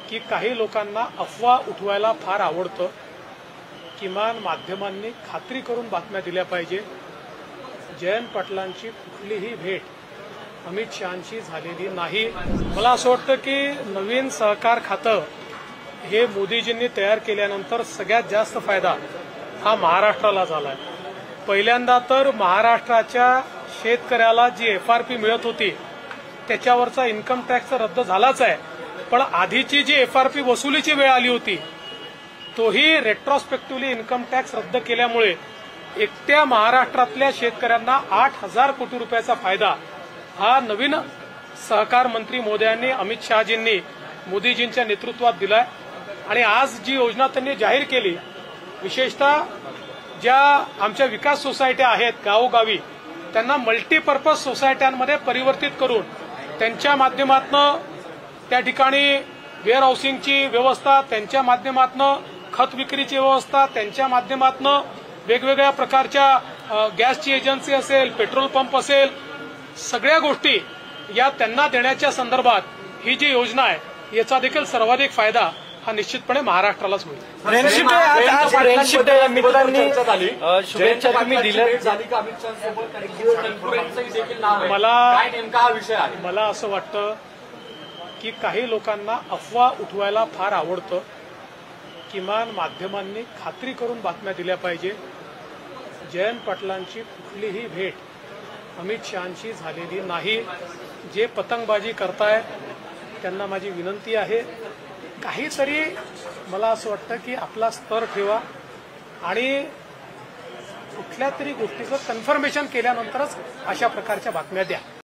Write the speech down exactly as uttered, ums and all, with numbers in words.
की काही लोकांना अफवा उठवायला फार आवडतं. किमान माध्यमांनी खात्री करून बातम्या दिल्या पाहिजे. जयंत पाटलांची कुठलीही भेट अमित शहांशी झालेली नाही. मला असं वाटतं की नवीन सहकार खातं हे मोदीजींनी तयार केल्यानंतर सगळ्यात जास्त फायदा हा महाराष्ट्राला झालाय. पहिल्यांदा तर महाराष्ट्राच्या शेतकऱ्याला जी एफ आर पी मिळत होती त्याच्यावरचा इन्कम टॅक्स रद्द झालाच आहे, पण आधीची जी एफ आर पी वसुलीची वेळ आली होती तोही रेट्रोस्पेक्टिव्हली इन्कम टॅक्स रद्द केल्यामुळे एकट्या महाराष्ट्रातल्या शेतकऱ्यांना आठ हजार कोटी रुपयाचा फायदा हा नवीन सहकार मंत्री मोदयांनी अमित शहाजींनी मोदीजींच्या नेतृत्वात दिलाय. आणि आज जी योजना त्यांनी जाहीर केली, विशेषतः ज्या आमच्या विकास सोसायट्या आहेत गावोगावी त्यांना मल्टीपर्पज सोसायट्यांमध्ये परिवर्तित करून त्यांच्या माध्यमातून त्या ठिकाणी वेअर हाऊसिंगची व्यवस्था, त्यांच्या माध्यमातून खत विक्रीची व्यवस्था, त्यांच्या माध्यमातून वेगवेगळ्या प्रकारच्या गॅसची एजन्सी असेल, पेट्रोल पंप असेल, सगळ्या गोष्टी या त्यांना देण्याच्या संदर्भात ही जी योजना आहे याचा देखील सर्वाधिक फायदा हा निश्चितपणे महाराष्ट्रालाच होईल. शुभेच्छा तुम्ही दिल्या. मला मला असं वाटतं की काही लोकांना अफवा उठवायला फार आवडतं. किमान माध्यमांनी खात्री करून बातम्या दिल्या पाहिजे. जयंत पाटलांची कुठलीही भेट अमित शहांशी झालेली नाही. जे पतंगबाजी करतायत त्यांना माझी विनंती आहे, काहीतरी मला असं वाटतं की आपला स्तर ठेवा आणि कुठल्या तरी गोष्टीचं कन्फर्मेशन केल्यानंतरच अशा प्रकारच्या बातम्या द्या.